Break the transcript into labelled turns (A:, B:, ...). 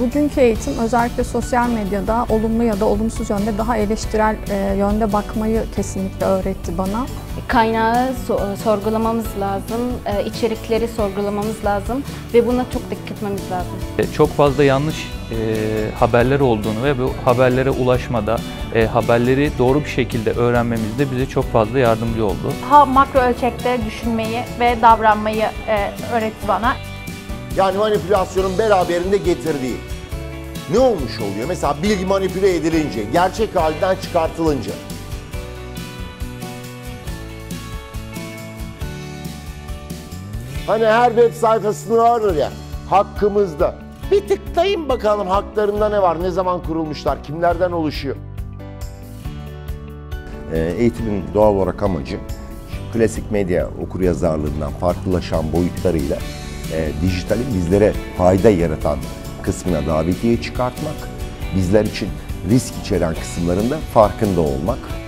A: Bugünkü eğitim özellikle sosyal medyada olumlu ya da olumsuz yönde daha eleştirel yönde bakmayı kesinlikle öğretti bana.
B: Kaynağı sorgulamamız lazım, içerikleri sorgulamamız lazım ve buna çok dikkat etmemiz lazım.
C: Çok fazla yanlış haberler olduğunu ve bu haberlere ulaşmada haberleri doğru bir şekilde öğrenmemizde bize çok fazla yardımcı oldu.
D: Daha makro ölçekte düşünmeyi ve davranmayı öğretti bana.
E: Yani manipülasyonun beraberinde getirdiği ne olmuş oluyor? Mesela bilgi manipüle edilince, gerçek halinden çıkartılınca. Hani her web sayfasında vardır ya, hakkımızda. Bir tıklayın bakalım haklarında ne var, ne zaman kurulmuşlar, kimlerden oluşuyor? Eğitimin doğal olarak amacı, klasik medya okuryazarlığından farklılaşan boyutlarıyla dijitalin bizlere fayda yaratan kısmına davetiye çıkartmak, bizler için risk içeren kısımlarında farkında olmak.